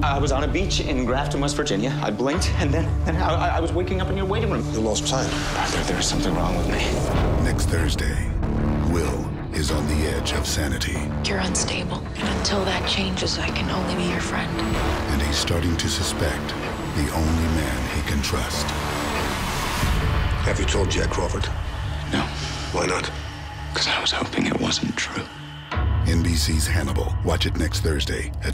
I was on a beach in Grafton, West Virginia. I blinked, and then I was waking up in your waiting room. You lost sight. There's something wrong with me. Next Thursday, Will is on the edge of sanity. You're unstable, and until that changes, I can only be your friend. And he's starting to suspect the only man he can trust. Have you told Jack Crawford? No. Why not? Because I was hoping it wasn't true. NBC's Hannibal. Watch it next Thursday at